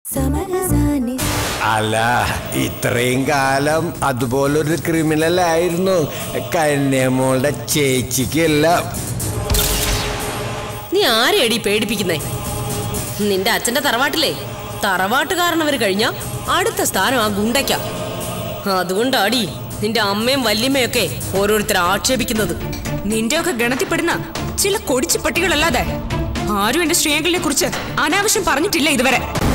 അല്ല, ഇത്രയും കാലം അതുപോലൊരു ക്രിമിനൽ ആയിരുന്നു കന്യമോളുടെ ചേച്ചിക്കല്ല. നീ ആരെയടി പേടിപ്പിക്കുന്നേ? നിന്റെ അച്ഛന്റെ തറവാട്ടിലെ തറവാട്ടുകാരനവർ കഴിഞ്ഞ അടുത്ത സ്ഥാനം ആ ഗുണ്ടയ്ക്ക. അതുകൊണ്ടാടി നിന്റെ അമ്മയും വല്യമ്മയൊക്കെ ഓരോരുത്തരെ ആക്ഷേപിക്കുന്നത്. നിന്റെയൊക്കെ ഗണത്തിൽപ്പെടുന്ന ചില കൊടിച്ചു പട്ടികളല്ലാതെ ആരും എന്റെ ശ്രീയങ്കളിനെ കുറിച്ച് അനാവശ്യം പറഞ്ഞിട്ടില്ല ഇതുവരെ.